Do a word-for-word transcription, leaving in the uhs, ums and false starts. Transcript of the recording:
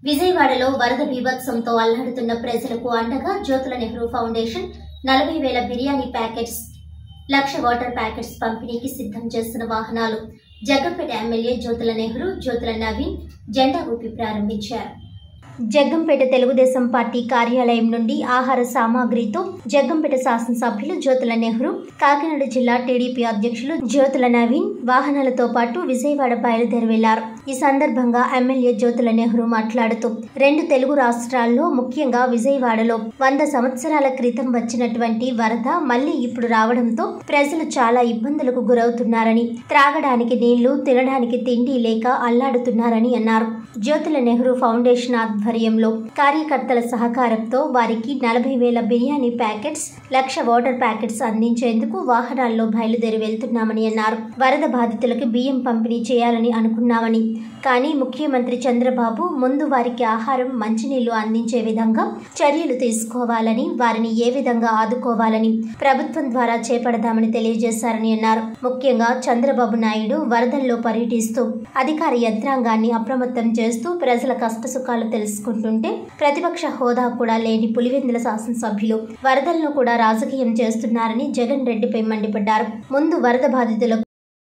విజయవాడలో వరద బీభత్సంతో అల్లాడుతున్న ప్రజలకు అండగా జ్యోతుల నెహ్రూ ఫౌండేషన్ నలభై వేల బిర్యానీ ప్యాకెట్స్, లక్ష వాటర్ ప్యాకెట్స్ పంపిణీకి సిద్ధం చేస్తున్న వాహనాలు జగ్గంపేట ఎమ్మెల్యే జ్యోతుల నెహ్రూ, జ్యోతుల నవీన్ జెండా ఊపి ప్రారంభించారు. జగ్గంపేట తెలుగుదేశం పార్టీ కార్యాలయం నుండి ఆహార సామాగ్రితో జగ్గంపేట శాసనసభ్యులు జ్యోతుల నెహ్రూ, కాకినాడ జిల్లా టీడీపీ అధ్యక్షులు జ్యోతుల నవీన్ వాహనాలతో పాటు విజయవాడ బయలుదేరి వెళ్లారు. ఈ సందర్భంగా ఎమ్మెల్యే జ్యోతుల నెహ్రూ మాట్లాడుతూ రెండు తెలుగు రాష్ట్రాల్లో ముఖ్యంగా విజయవాడలో వంద సంవత్సరాల క్రితం వచ్చినటువంటి వరద మళ్లీ ఇప్పుడు రావడంతో ప్రజలు చాలా ఇబ్బందులకు గురవుతున్నారని, త్రాగడానికి నీళ్లు, తినడానికి తిండి లేక అల్లాడుతున్నారని అన్నారు. జ్యోతుల నెహ్రూ ఫౌండేషన్ ఆధ్వర్యంలో కార్యకర్తల సహకారంతో వారికి నలభై వేల బిర్యానీ ప్యాకెట్స్, లక్ష వాటర్ ప్యాకెట్స్ అందించేందుకు వాహనాల్లో బయలుదేరి వెళ్తున్నామని అన్నారు. వరద బాధితులకు బియ్యం పంపిణీ చేయాలని అనుకున్నామని, కానీ ముఖ్యమంత్రి చంద్రబాబు ముందు వారికి ఆహారం, మంచినీళ్లు అందించే విధంగా చర్యలు తీసుకోవాలని, వారిని ఏ విధంగా ఆదుకోవాలని ప్రభుత్వం ద్వారా చేపడదామని తెలియజేశారని అన్నారు. ముఖ్యంగా చంద్రబాబు నాయుడు వరదల్లో పర్యటిస్తూ అధికార యంత్రాంగాన్ని అప్రమత్తం చేస్తూ ప్రజల కష్టసుఖాలు తెలుసుకుంటుంటే ప్రతిపక్ష హోదా కూడా లేని పులివెందుల శాసనసభ్యులు వరదలను కూడా రాజకీయం చేస్తున్నారని జగన్ రెడ్డిపై మండిపడ్డారు. ముందు వరద బాధితులకు